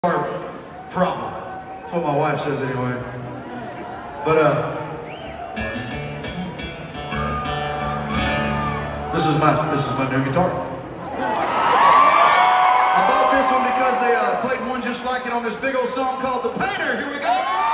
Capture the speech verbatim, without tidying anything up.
problem. That's what my wife says anyway. But uh, this is my this is my new guitar. I bought this one because they uh, played one just like it on this big old song called "The Painter." Here we go.